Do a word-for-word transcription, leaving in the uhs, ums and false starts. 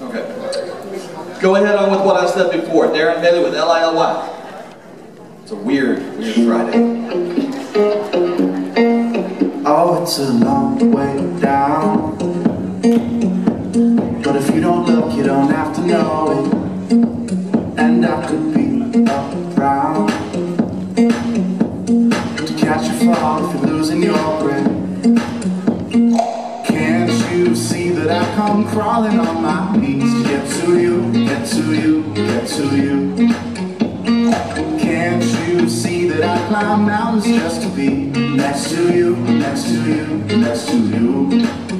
Okay. Go ahead on with what I said before. Darren Bailey with L I L Y. It's a weird, weird Friday. Oh, it's a long way down, but if you don't look, you don't have to know it. And I could be around to catch you fall if you're losing your grip. Can't you see that I come crawling on my knees to get to you, get to you, get to you? Can't you see that I climb mountains just to be next to you, next to you, next to you?